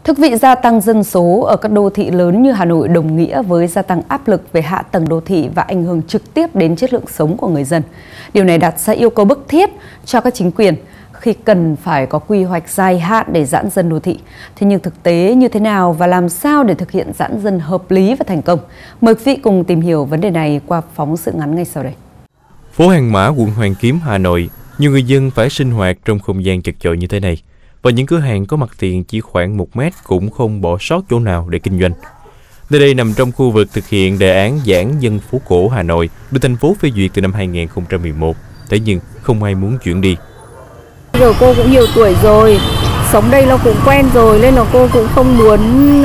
Thưa quý vị, gia tăng dân số ở các đô thị lớn như Hà Nội đồng nghĩa với gia tăng áp lực về hạ tầng đô thị và ảnh hưởng trực tiếp đến chất lượng sống của người dân. Điều này đặt ra yêu cầu bức thiết cho các chính quyền khi cần phải có quy hoạch dài hạn để giãn dân đô thị. Thế nhưng thực tế như thế nào và làm sao để thực hiện giãn dân hợp lý và thành công? Mời quý vị cùng tìm hiểu vấn đề này qua phóng sự ngắn ngay sau đây. Phố Hàng Mã, quận Hoàn Kiếm, Hà Nội, nhiều người dân phải sinh hoạt trong không gian chật chội như thế này. Và những cửa hàng có mặt tiền chỉ khoảng 1 mét cũng không bỏ sót chỗ nào để kinh doanh. Nơi đây nằm trong khu vực thực hiện đề án giãn dân phố cổ Hà Nội, được thành phố phê duyệt từ năm 2011. Thế nhưng không ai muốn chuyển đi. Giờ cô cũng nhiều tuổi rồi, sống đây nó cũng quen rồi nên là cô cũng không muốn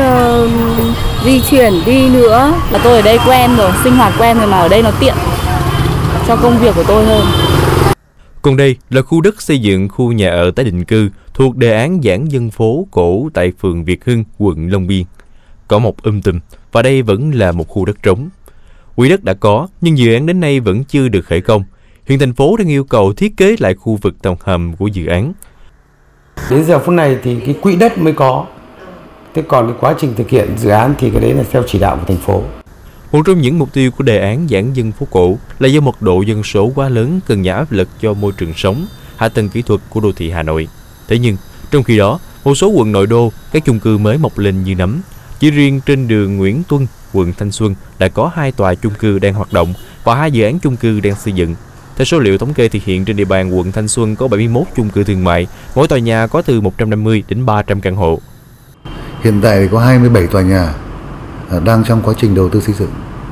di chuyển đi nữa. Là tôi ở đây quen rồi, sinh hoạt quen rồi mà ở đây nó tiện cho công việc của tôi hơn. Còn đây là khu đất xây dựng khu nhà ở tái định cư thuộc đề án giãn dân phố cổ tại phường Việt Hưng, quận Long Biên. Có một tùm và đây vẫn là một khu đất trống. Quỹ đất đã có nhưng dự án đến nay vẫn chưa được khởi công. Hiện thành phố đang yêu cầu thiết kế lại khu vực tầng hầm của dự án. Đến giờ phút này thì cái quỹ đất mới có. Thế còn cái quá trình thực hiện dự án thì cái đấy là theo chỉ đạo của thành phố. Một trong những mục tiêu của đề án giãn dân phố cổ là do mật độ dân số quá lớn cần giảm áp lực cho môi trường sống, hạ tầng kỹ thuật của đô thị Hà Nội. Thế nhưng, trong khi đó, một số quận nội đô, các chung cư mới mọc lên như nấm. Chỉ riêng trên đường Nguyễn Tuân, quận Thanh Xuân đã có 2 tòa chung cư đang hoạt động và 2 dự án chung cư đang xây dựng. Theo số liệu thống kê thì hiện trên địa bàn quận Thanh Xuân có 71 chung cư thương mại, mỗi tòa nhà có từ 150 đến 300 căn hộ. Hiện tại có 27 tòa nhà đang trong quá trình đầu tư xây dựng.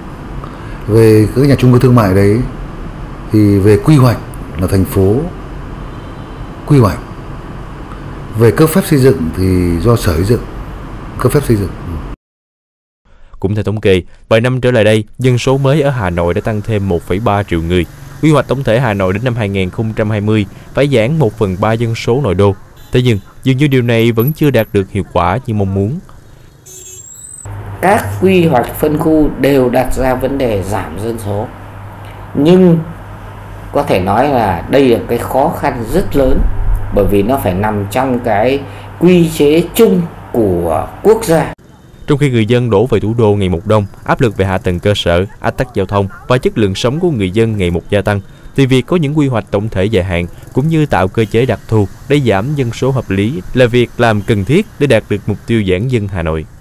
Về các nhà chung cư thương mại đấy thì về quy hoạch là thành phố quy hoạch. Về cấp phép xây dựng thì do Sở Xây dựng cấp phép xây dựng. Cũng theo thống kê, vài năm trở lại đây, dân số mới ở Hà Nội đã tăng thêm 1,3 triệu người. Quy hoạch tổng thể Hà Nội đến năm 2020 phải giảm 1/3 dân số nội đô. Thế nhưng, dường như điều này vẫn chưa đạt được hiệu quả như mong muốn. Các quy hoạch phân khu đều đặt ra vấn đề giảm dân số. Nhưng có thể nói là đây là cái khó khăn rất lớn, bởi vì nó phải nằm trong cái quy chế chung của quốc gia. Trong khi người dân đổ về thủ đô ngày một đông, áp lực về hạ tầng cơ sở, ách tắc giao thông và chất lượng sống của người dân ngày một gia tăng, thì việc có những quy hoạch tổng thể dài hạn cũng như tạo cơ chế đặc thù để giảm dân số hợp lý là việc làm cần thiết để đạt được mục tiêu giãn dân Hà Nội.